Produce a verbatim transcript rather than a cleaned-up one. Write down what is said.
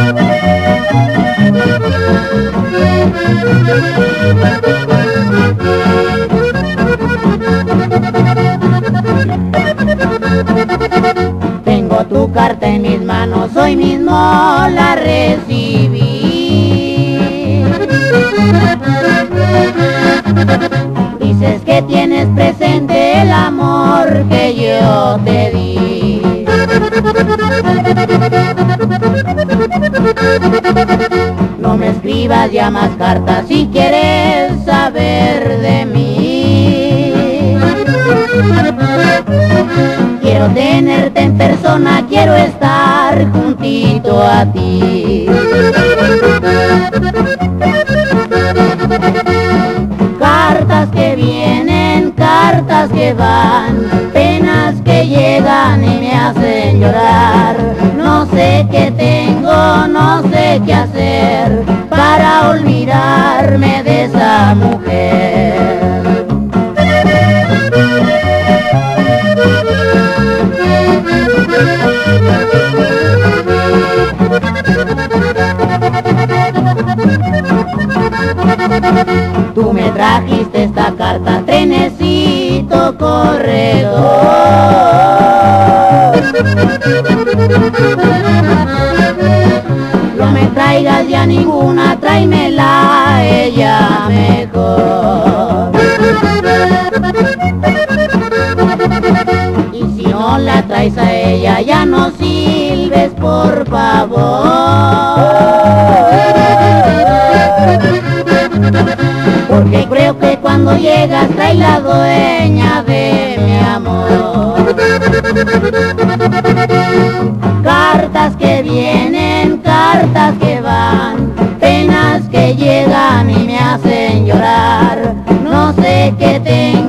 Tengo tu carta en mis manos, hoy mismo la recibí. Dices que tienes presente el amor que yo te di. No me escribas ya más cartas si quieres saber de mí. Quiero tenerte en persona, quiero estar juntito a ti. Cartas que vienen, cartas que van, penas que llegan y me hacen llorar. No sé qué tengo, no sé qué hacer para olvidarme de esa mujer. Tú me trajiste esta carta, trenecito corredor. No me traigas ya ninguna, tráemela a ella mejor. Y si no la traes a ella, ya no silbes, por favor. Porque creo que cuando llegas trae la dueña de mi amor. Cartas que vienen, cartas que van, penas que llegan y me hacen llorar. No sé qué tengo